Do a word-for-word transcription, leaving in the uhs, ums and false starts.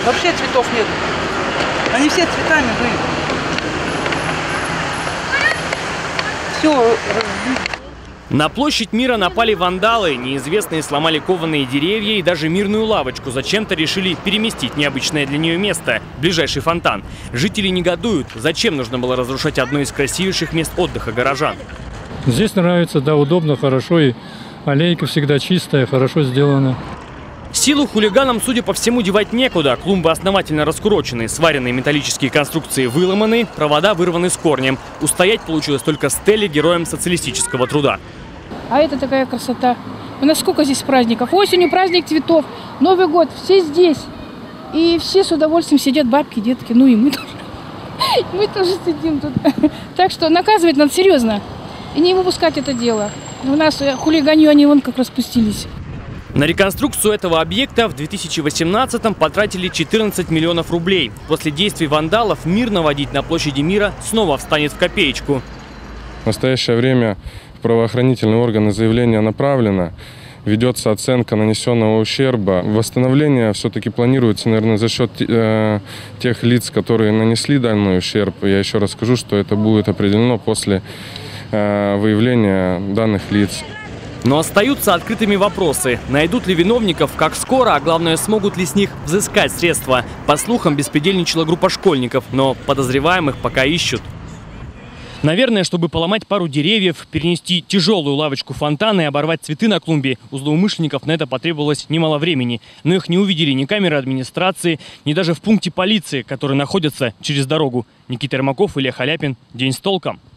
Вообще цветов нет. Они все цветами были. Все. На площадь Мира напали вандалы. Неизвестные сломали кованые деревья и даже мирную лавочку. Зачем-то решили переместить необычное для нее место – ближайший фонтан. Жители негодуют. Зачем нужно было разрушать одно из красивейших мест отдыха горожан? Здесь нравится, да, удобно, хорошо. И аллейка всегда чистая, хорошо сделана. Силу хулиганам, судя по всему, девать некуда. Клумбы основательно раскурочены, сваренные металлические конструкции выломаны, провода вырваны с корнем. Устоять получилось только Стелле, героям социалистического труда. А это такая красота. У нас сколько здесь праздников? Осенью праздник цветов, Новый год, все здесь. И все с удовольствием сидят, бабки, детки, ну и мы тоже. Мы тоже сидим тут. Так что наказывать надо серьезно. И не выпускать это дело. У нас хулиганье, они вон как распустились. На реконструкцию этого объекта в две тысячи восемнадцатом потратили четырнадцать миллионов рублей. После действий вандалов мир наводить на площади Мира снова встанет в копеечку. В настоящее время в правоохранительные органы заявление направлено. Ведется оценка нанесенного ущерба. Восстановление все-таки планируется, наверное, за счет э, тех лиц, которые нанесли данный ущерб. Я еще раз скажу, что это будет определено после э, выявления данных лиц. Но остаются открытыми вопросы. Найдут ли виновников, как скоро, а главное, смогут ли с них взыскать средства? По слухам, беспредельничала группа школьников, но подозреваемых пока ищут. Наверное, чтобы поломать пару деревьев, перенести тяжелую лавочку фонтана и оборвать цветы на клумбе, у злоумышленников на это потребовалось немало времени. Но их не увидели ни камеры администрации, ни даже в пункте полиции, который находится через дорогу. Никита Ермаков, Илья Халяпин. День с толком.